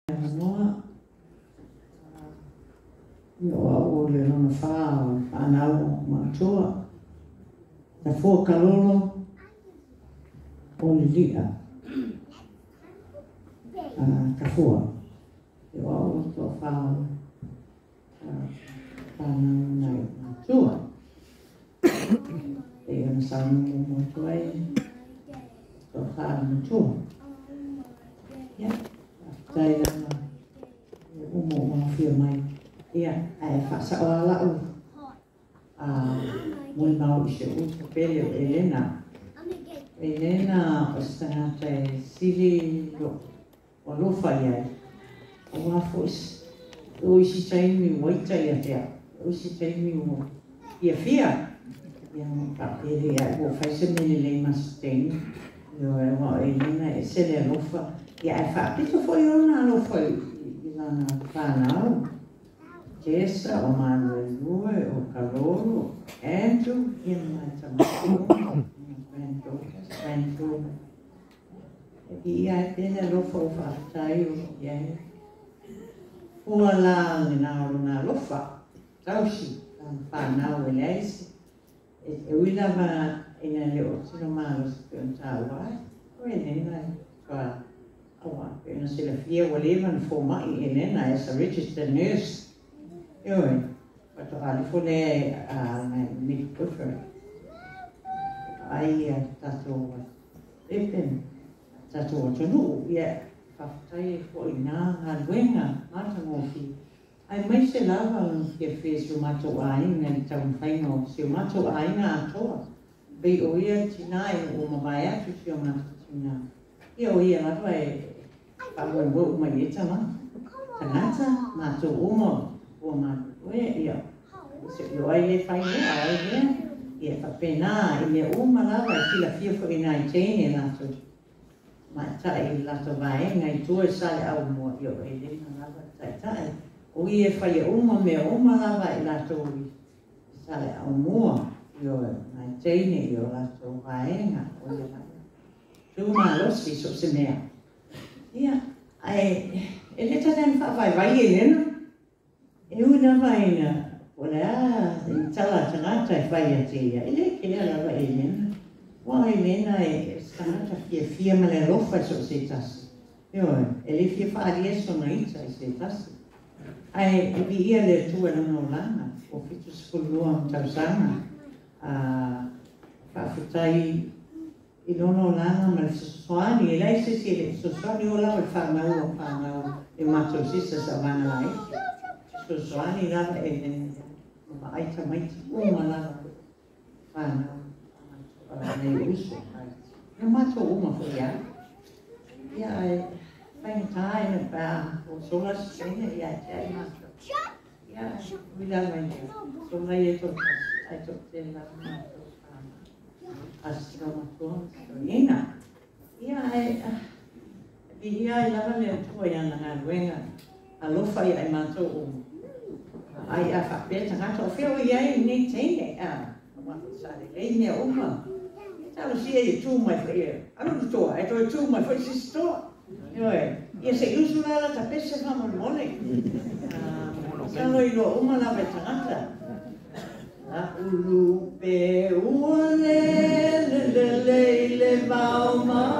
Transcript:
Noa ioa o le lona wha o whanau mātua. Tafua kalolo o le lia. Tafua. Ioa o to wha whanau nei mātua. E ana saungu mātua e to wha mātua. Ia. Tai lana umo mafia mai. Ia, ai whasa o alau. Molimau i se uta pele o Elena. Elena o stanata e sili o lofa iai. O wafo o isi taimi waita ia tea. O isi taimi o ia fia. Ia mo papere ia o whaise mene le masiteni. Io e wa Elena e sele a lofa. Ia e whapito foi ona lofa i lana whanau. Tessa, o Manuel Lue, o Kalolo, Andrew, ia mai tamako, Andrew. Ia e pene lofa o whaatai o iai. Ua la ngina o na lofa, tausi, whanau e leisi. E uilava ina leo tino malo se peon tāwai. Koe nena e awa, pena sila fia walevan for mai Elena as a registered nurse. Oi, but I fully midwifery. I tato even tato tonu yeah. Fatai for ina alwenga mata ngofi. I may say lava ke face mato ai and tam faino se mato ai na toa. Be oia tinai o mabaya tu se ona tina. Io ia la vai pa mo mai etama. Tanata mato umo. O manoe ia se yo ai le fai ai ia fa pena ia o malava si la fia fo ina tene na so ma tai la to vai ngai tu sale au mo io e le malava tai o ia fai o mo me o malava la to sale au mo io ngai tene io la to vai na o ia tu ma lo si so se mea ia ai e le tatan fa vai ele e una vaina, olha, tala tanata e vai a tia, ele que ela vai Helena, o Helena é tanata fia male rofa so se tas, ele fia faria so naita se tas, ai e via le tua no lana, o fitu skulua mtausana, fafutai i lono lana ma soani, e lei se le soani o la whanau e mato sisa sa vana lai. Soani lava e aita mai uma lava nei uso. E mato uma foi ia. Ia ai vai tai na ba o sola sene ia tai mato. Ia vila vai. Sola ia to ai to tela mato. Astro mato ina. Ia ai ia lava le to ia na ruenga. Alofa ia mato uma. Ai a whapeta ngata o whio iai nei teine sare lei mea uma. Tau si e tū mai whaia. Anu toa, e toi tū mai whaia si toa. Ia se usu lala ta pese whamon mone. Sano i lo uma la pe tangata. A ulu pe ua le le le le le mau mai.